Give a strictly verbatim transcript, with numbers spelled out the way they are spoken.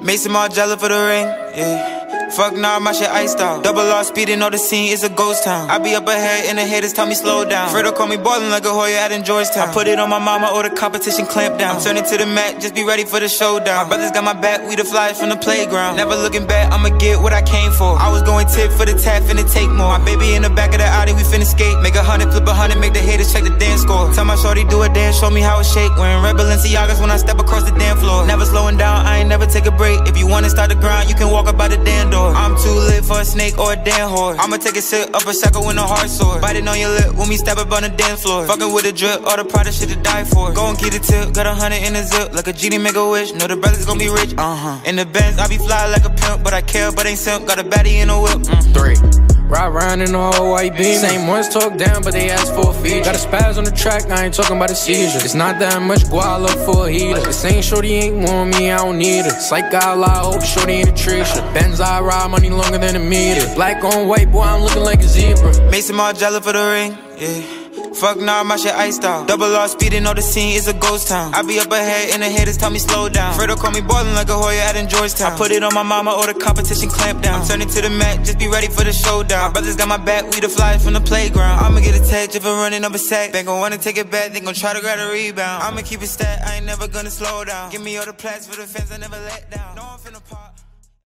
Mason Margiela for the ring, yeah. Fuck nah, my shit iced out. Double R speeding on the scene, it's a ghost town. I be up ahead and the haters tell me slow down. Fredo call me ballin' like a Hoya out in Georgetown. I put it on my mama or the competition clamp down. I'm turning to the mat, just be ready for the showdown. My brothers got my back, we the flyers from the playground. Never looking back, I'ma get what I came for. I was going tip for the tap, finna take more. My baby in the back of the Audi, we finna skate. Make a hundred, flip a hundred, make the haters check the dance score. Tell my shorty do a dance, show me how it shake. Wearing red Balenciagas when I step across the damn floor. Never slowing down, I ain't never take a break. If you wanna start the grind, you can walk up by the damn door. I'm too lit for a snake or a damn whore. I'ma take a sip up a shackle with a hard sword. Biting on your lip when we step up on the dance floor. Fucking with a drip, all the product shit to die for. Go and get the tip, got a hundred in the zip. Like a genie make a wish, know the brothers gon' be rich. Uh-huh. In the Benz, I be fly like a pimp, but I care, but ain't simp. Got a baddie in a whip. Mm. Three. Ride round in the whole white beam. Same ones talk down, but they ask for a feature. Got a spaz on the track, I ain't talking about a seizure. It's not that much guala for a heater. This ain't shorty ain't want me, I don't need her. It's like I lie, hope shorty ain't a Trisha. Benz I ride, money longer than a meter. Black on white, boy, I'm looking like a zebra. Mason Margiela for the ring, yeah. Fuck nah, my shit iced out. Double R speeding on the scene, it's a ghost town. I be up ahead and the haters tell me slow down. Fredo call me ballin' like a Hoya out in Georgetown. I put it on my mama or the competition clamp down. I'm turning to the mat, just be ready for the showdown. My brothers got my back, we the flyers from the playground. I'ma get a text if I'm running up a sack. They gon' wanna take it back, they gon' try to grab a rebound. I'ma keep it stat, I ain't never gonna slow down. Give me all the plats for the fans, I never let down. No, I'm finna pop.